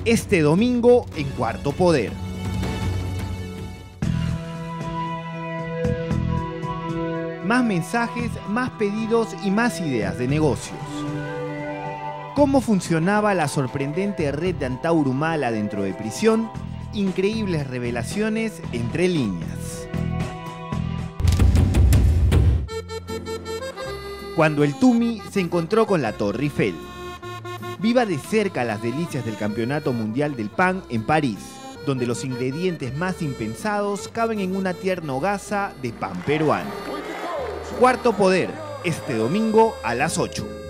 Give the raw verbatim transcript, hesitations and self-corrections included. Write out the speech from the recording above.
este domingo en Cuarto Poder. Más mensajes, más pedidos y más ideas de negocios. ¿Cómo funcionaba la sorprendente red de Antauro Humala dentro de prisión? Increíbles revelaciones entre líneas. Cuando el Tumi se encontró con la Torre Eiffel. Viva de cerca las delicias del Campeonato Mundial del Pan en París, donde los ingredientes más impensados caben en una tierna hogaza de pan peruano. Cuarto Poder, este domingo a las ocho.